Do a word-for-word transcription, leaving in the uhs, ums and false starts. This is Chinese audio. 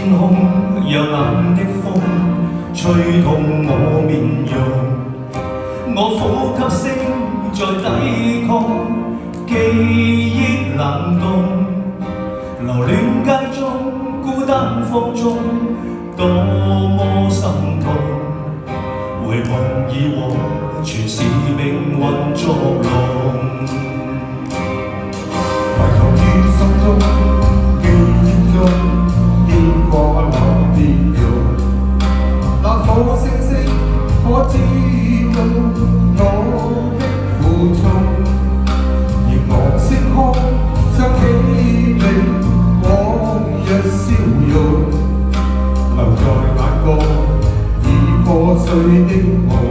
天空有冷的風，吹痛我面容，我呼吸聲在抵抗記憶冷凍，留戀街中孤單放縱，多麼心痛。回望以往，全是命運作弄。 埋藏於心中，記憶中，經過那面容，那顆星星可知道我的負重，凝望星空，想起你往日笑容，留在眼角已破碎的我。